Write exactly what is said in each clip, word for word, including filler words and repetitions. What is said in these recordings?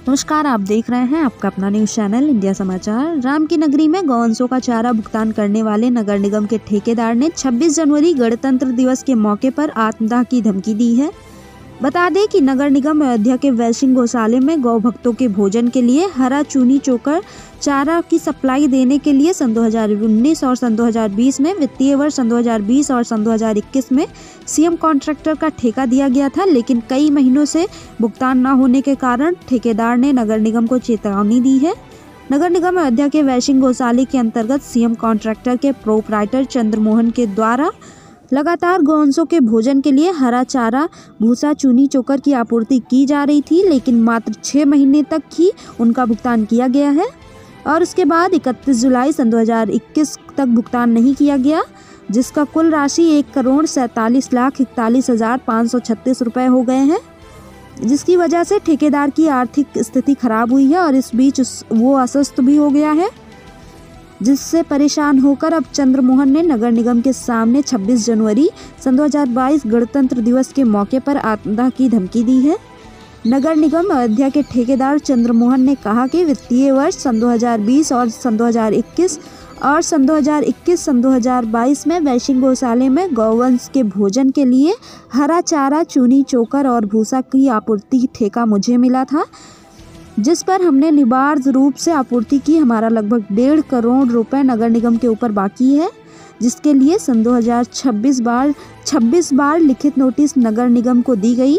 नमस्कार, आप देख रहे हैं आपका अपना न्यूज चैनल इंडिया समाचार। राम की नगरी में गौवंशों का चारा भुगतान करने वाले नगर निगम के ठेकेदार ने छब्बीस जनवरी गणतंत्र दिवस के मौके पर आत्मदाह की धमकी दी है। बता दें कि नगर निगम अयोध्या के वैशिंग गौशाले में गौ भक्तों के भोजन के लिए हरा चूनी चोकर चारा की सप्लाई देने के लिए सन दो हज़ार उन्नीस और सन दो हज़ार बीस में वित्तीय वर्ष सन दो हज़ार बीस और सन दो हज़ार इक्कीस में सीएम कॉन्ट्रैक्टर का ठेका दिया गया था, लेकिन कई महीनों से भुगतान न होने के कारण ठेकेदार ने नगर निगम को चेतावनी दी है। नगर निगम अयोध्या के वैशिंग गौशाले के अंतर्गत सीएम कॉन्ट्रैक्टर के प्रोपराइटर चंद्रमोहन के द्वारा लगातार गौवंशों के भोजन के लिए हरा चारा, भूसा, चूनी चोकर की आपूर्ति की जा रही थी, लेकिन मात्र छः महीने तक ही उनका भुगतान किया गया है और उसके बाद इकतीस जुलाई सन दो हज़ार इक्कीस तक भुगतान नहीं किया गया, जिसका कुल राशि एक करोड़ सैंतालीस लाख इकतालीस हजार पाँच सौ छत्तीस रुपये हो गए हैं, जिसकी वजह से ठेकेदार की आर्थिक स्थिति खराब हुई है और इस बीच वो अस्वस्थ भी हो गया है, जिससे परेशान होकर अब चंद्रमोहन ने नगर निगम के सामने छब्बीस जनवरी सन दो हज़ार बाईस गणतंत्र दिवस के मौके पर आत्मदाह की धमकी दी है। नगर निगम अयोध्या के ठेकेदार चंद्रमोहन ने कहा कि वित्तीय वर्ष सन दो हज़ार बीस और सन दो हज़ार इक्कीस और सन दो हज़ार इक्कीस सन दो हज़ार बाईस में वैशिंग गौशाले में गौवंश के भोजन के लिए हरा चारा, चूनी चोकर और भूसा की आपूर्ति ठेका मुझे मिला था, जिस पर हमने निबार्द रूप से आपूर्ति की। हमारा लगभग डेढ़ करोड़ रुपए नगर निगम के ऊपर बाकी है, जिसके लिए सन दो हज़ार छब्बीस बार छब्बीस बार लिखित नोटिस नगर निगम को दी गई।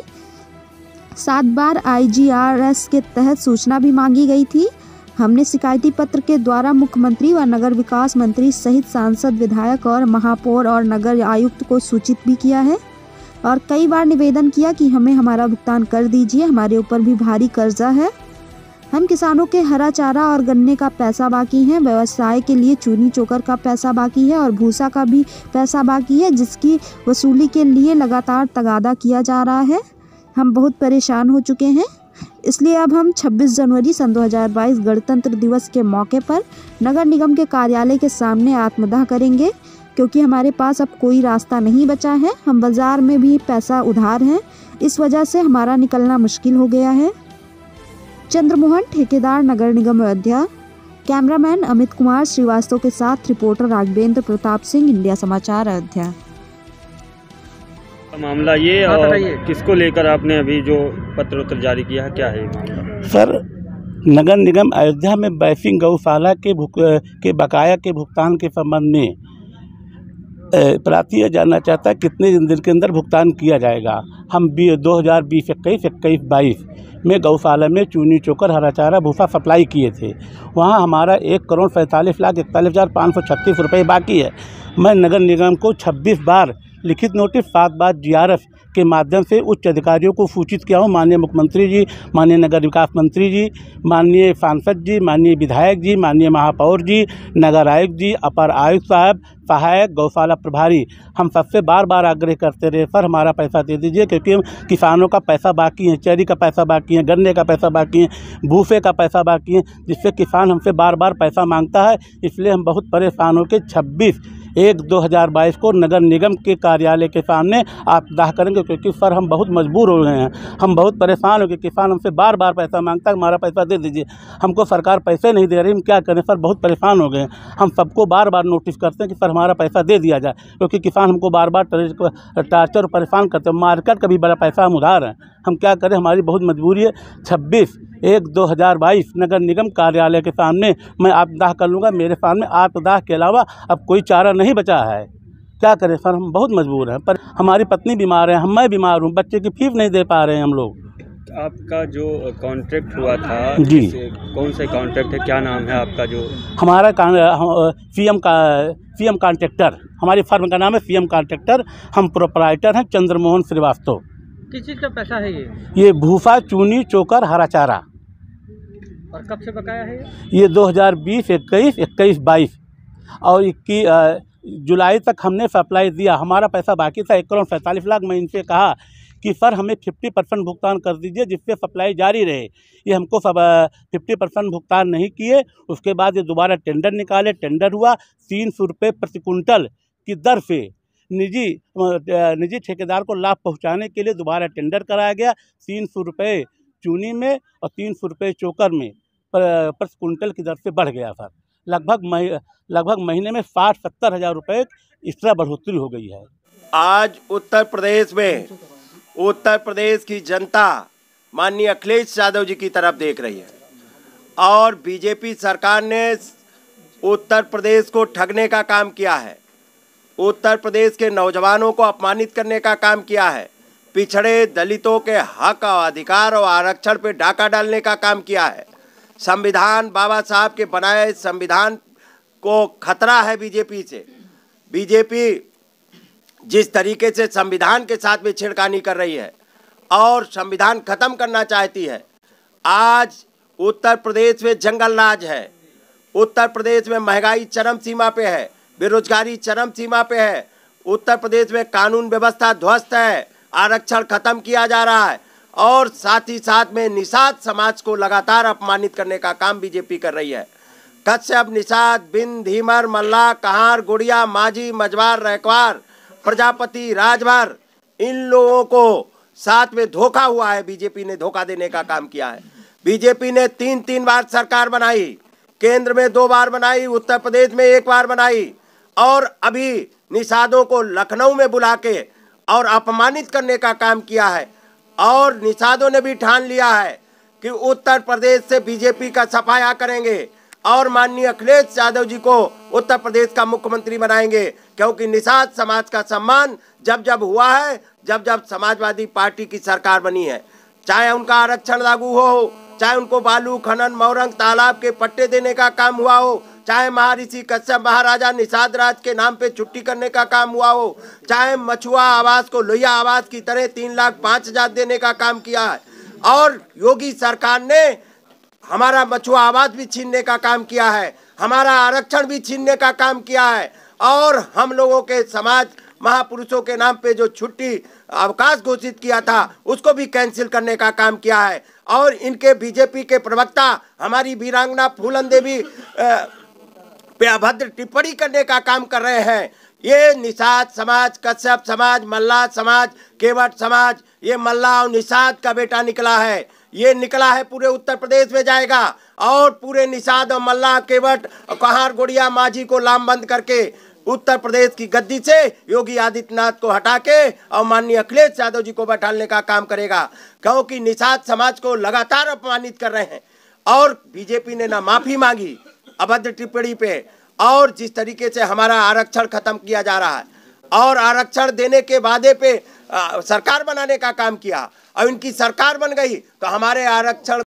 सात बार आईजीआरएस के तहत सूचना भी मांगी गई थी। हमने शिकायती पत्र के द्वारा मुख्यमंत्री व नगर विकास मंत्री सहित सांसद, विधायक और महापौर और नगर आयुक्त को सूचित भी किया है और कई बार निवेदन किया कि हमें हमारा भुगतान कर दीजिए, हमारे ऊपर भी भारी कर्जा है। हम किसानों के हरा चारा और गन्ने का पैसा बाकी है, व्यवसाय के लिए चूनी चोकर का पैसा बाकी है और भूसा का भी पैसा बाकी है, जिसकी वसूली के लिए लगातार तगादा किया जा रहा है। हम बहुत परेशान हो चुके हैं, इसलिए अब हम छब्बीस जनवरी सन दो हज़ार बाईस गणतंत्र दिवस के मौके पर नगर निगम के कार्यालय के सामने आत्मदाह करेंगे, क्योंकि हमारे पास अब कोई रास्ता नहीं बचा है। हम बाजार में भी पैसा उधार हैं, इस वजह से हमारा निकलना मुश्किल हो गया है। चंद्रमोहन, ठेकेदार, नगर निगम अयोध्या। कैमरामैन अमित कुमार श्रीवास्तव के साथ रिपोर्टर राघवेंद्र प्रताप सिंह, इंडिया समाचार, अयोध्या। मामला ये और किसको लेकर आपने अभी जो पत्र उत्तर जारी किया है, क्या है मामला? सर, नगर निगम अयोध्या में वैशिंग गौशाला के भुग के बकाया के भुगतान के संबंध में प्रार्थी जानना चाहता है कितने दिन के अंदर भुगतान किया जाएगा। हम दो हज़ार बीस इक्कीस इक्कीस बाईस में गौशाला में चूनी चोकर, हरा चारा, भूसा सप्लाई किए थे। वहाँ हमारा एक करोड़ पैंतालीस लाख इकतालीस हज़ार पाँच सौ छत्तीस रुपये बाकी है। मैं नगर निगम को छब्बीस बार लिखित नोटिस, सात बार जीआरएफ के माध्यम से उच्च अधिकारियों को सूचित किया हूँ। माननीय मुख्यमंत्री जी, माननीय नगर विकास मंत्री जी, माननीय सांसद जी, माननीय विधायक जी, माननीय महापौर जी, नगर आयुक्त जी, अपर आयुक्त साहब, सहायक गौशाला प्रभारी, हम सबसे बार बार आग्रह करते रहे, सर हमारा पैसा दे दीजिए, क्योंकि हम किसानों का पैसा बाकी है, चेरी का पैसा बाकी है, गन्ने का पैसा बाकी है, भूसे का पैसा बाकी है, जिससे किसान हमसे बार बार पैसा मांगता है। इसलिए हम बहुत परेशान होकर छब्बीस एक दो हज़ार बाईस को नगर निगम के कार्यालय के सामने आत्मदाह करेंगे, क्योंकि सर हम बहुत मजबूर हो रहे हैं, हम बहुत परेशान हो गए। किसान हमसे बार बार पैसा मांगता है, हमारा पैसा दे दीजिए। हमको सरकार पैसे नहीं दे रही, हम क्या करें सर, बहुत परेशान हो गए। हम सबको बार बार नोटिस करते हैं कि सर हमारा पैसा दे दिया जाए, क्योंकि किसान हमको बार बार टार्चर और परेशान करते हैं। मार्केट का भी बड़ा पैसा हम उधार हैं, हम क्या करें, हमारी बहुत मजबूरी है। छब्बीस एक दो हज़ार बाईस नगर निगम कार्यालय के सामने मैं आत्मदाह कर लूँगा। मेरे सामने आत्मदाह के अलावा अब कोई चारा नहीं बचा है। क्या करें सर, हम बहुत मजबूर हैं। पर हमारी पत्नी बीमार है, हम मैं बीमार हूँ, बच्चे की फीस नहीं दे पा रहे हैं हम लोग। आपका जो कॉन्ट्रैक्ट हुआ था जी, कौन सा कॉन्ट्रैक्ट है, क्या नाम है आपका? जो हमारा सीएम का सीएम कॉन्ट्रैक्टर, हमारी फर्म का नाम है सीएम कॉन्ट्रैक्टर। हम प्रोपराइटर हैं चंद्रमोहन श्रीवास्तव। किस चीज़ का पैसा है ये? ये भूसा, चूनी चोकर, हरा चारा। और कब से बकाया है ये? ये दो हज़ार बीस इक्कीस इक्कीस बाईस और इक्कीस जुलाई तक हमने सप्लाई दिया। हमारा पैसा बाकी था एक करोड़ पैंतालीस लाख। मैं इनसे कहा कि सर हमें पचास परसेंट भुगतान कर दीजिए, जिससे सप्लाई जारी रहे। ये हमको सब पचास परसेंट भुगतान नहीं किए। उसके बाद ये दोबारा टेंडर निकाले, टेंडर हुआ तीन सौ रुपये प्रति कुंटल की दर से निजी निजी ठेकेदार को लाभ पहुंचाने के लिए दोबारा टेंडर कराया गया। तीन सौ रुपये चूनी में और तीन सौ रुपये चोकर में प्रति कुंटल की दर से बढ़ गया सर। लगभग मही लगभग महीने में साठ सत्तर हज़ार रुपये इस तरह बढ़ोतरी हो गई है। आज उत्तर प्रदेश में उत्तर प्रदेश की जनता माननीय अखिलेश यादव जी की तरफ देख रही है और बीजेपी सरकार ने उत्तर प्रदेश को ठगने का काम किया है, उत्तर प्रदेश के नौजवानों को अपमानित करने का काम किया है, पिछड़े दलितों के हक और अधिकार और आरक्षण पे डाका डालने का काम किया है। संविधान बाबा साहब के बनाए संविधान को खतरा है बीजेपी से। बीजेपी जिस तरीके से संविधान के साथ में छेड़खानी कर रही है और संविधान खत्म करना चाहती है। आज उत्तर प्रदेश में जंगल राज है, उत्तर प्रदेश में महंगाई चरम सीमा पे है, बेरोजगारी चरम सीमा पे है, उत्तर प्रदेश में कानून व्यवस्था ध्वस्त है, आरक्षण खत्म किया जा रहा है और साथ ही साथ में निषाद समाज को लगातार अपमानित करने का काम बीजेपी कर रही है। कश्यप, निषाद, बिंद, धीमर, मल्ला, कहार, गुड़िया, माझी, मजवार, रैकवार, प्रजापति, राजभर, इन लोगों को साथ में धोखा हुआ है। बीजेपी ने धोखा देने का काम किया है। बीजेपी ने तीन तीन बार सरकार बनाई, केंद्र में दो बार बनाई, उत्तर प्रदेश में एक बार बनाई और अभी निषादों को लखनऊ में बुला के और अपमानित करने का काम किया है। और निषादों ने भी ठान लिया है कि उत्तर प्रदेश से बीजेपी का सफाया करेंगे और माननीय अखिलेश यादव जी को उत्तर प्रदेश का मुख्यमंत्री बनाएंगे, क्योंकि निषाद समाज का सम्मान जब जब हुआ है, जब जब समाजवादी पार्टी की सरकार बनी है, चाहे उनका आरक्षण लागू हो, चाहे उनको बालू खनन, मौरंग, तालाब के पट्टे देने का काम हुआ हो, चाहे महर्षि कश्यप महाराजा निषाद राज के नाम पे छुट्टी करने का काम हुआ हो, चाहे मछुआ आवास को लोहिया आवास की तरह तीन लाख पाँच हजार देने का काम किया है और योगी सरकार ने हमारा मछुआ आवास भी छीनने का काम किया है, हमारा आरक्षण भी छीनने का काम किया है और हम लोगों के समाज महापुरुषों के नाम पे जो छुट्टी अवकाश घोषित किया था उसको भी कैंसिल करने का काम किया है। और इनके बीजेपी के प्रवक्ता हमारी वीरांगना फूलन देवी पे अभद्र टिप्पणी करने का काम कर रहे हैं। ये निषाद समाज, कश्यप समाज, मल्ला समाज, केवट समाज, ये मल्ला और निषाद का बेटा निकला है, ये निकला है पूरे उत्तर प्रदेश में जाएगा और पूरे निषाद और मल्ला, केवट, कहार, गुड़िया, माझी को लामबंद करके उत्तर प्रदेश की गद्दी से योगी आदित्यनाथ को हटा के और माननीय अखिलेश यादव जी को बैठाने का काम करेगा, क्योंकि निषाद समाज को लगातार अपमानित कर रहे हैं। और बीजेपी ने ना माफी मांगी अभद्र टिप्पणी पे और जिस तरीके से हमारा आरक्षण खत्म किया जा रहा है और आरक्षण देने के वादे पे आ, सरकार बनाने का काम किया और इनकी सरकार बन गई तो हमारे आरक्षण